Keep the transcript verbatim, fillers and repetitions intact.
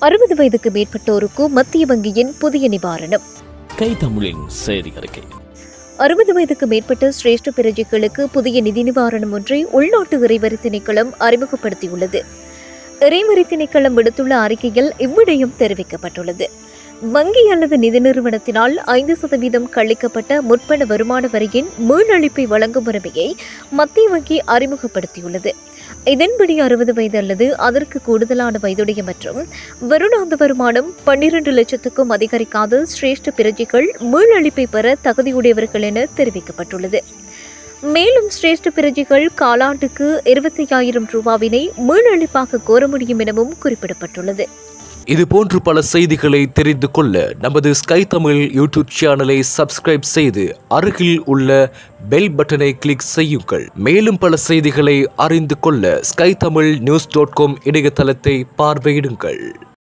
அறுபது வயதுக்கு மேற்பட்டோருக்கு மத்திய வங்கியின் புதிய நிவாரணம். கை தமிழின் செய்தி அறிக்கை. அறுபது வயதுக்கு மேற்பட்ட சிரேஷ்ட பிரஜைகளுக்கு புதிய நிதி நிவாரணம் ஒன்றை உள்நாட்டு இறைவரி திணைக்களம் அறிமுகப்படுத்தியுள்ளது. இறைவரி திணைக்களம் விடுத்துள்ள அறிக்கையில் இவ்விடயம் தெரிவிக்கப்பட்டுள்ளது. வங்கி அல்லது நிதி நிறுவனத்தினால் ஐந்து சதவீதம் கழிக்கப்பட்ட முற்பண வருமான வரியின் மீளளிப்பை வழங்கும் முறைமையை மத்திய வங்கி அறிமுகப்படுத்தியுள்ளது. இதன்படி அறுபது வயது அல்லது அதற்கு கூடுதலான வயதுடைய மற்றும் வருடாந்த வருமானம் பன்னிரண்டு லட்சத்துக்கும் அதிகரிக்காத சிரேஷ்ட பிரஜைகள் மீளளிப்பை பெற தகுதியுடையவர்கள் என தெரிவிக்கப்பட்டுள்ளது. மேலும் சிரேஷ்ட பிரஜைகள் காலாண்டுக்கு இருபத்தி ஐயாயிரம் ரூபாவினை மீளளிப்பாக கோர முடியும் எனவும் குறிப்பிடப்பட்டுள்ளது. இதுபோன்று பல செய்திகளை தெரிந்து கொள்ள நமது ஸ்கை தமிழ் யூடியூப் சேனலை சப்ஸ்கிரைப் செய்து அருகில் உள்ள பெல் பட்டனை கிளிக் செய்யுங்கள். மேலும் பல செய்திகளை அறிந்து கொள்ள Sky Tamil news dot com இணையதளத்தை பார்வையிடுங்கள்.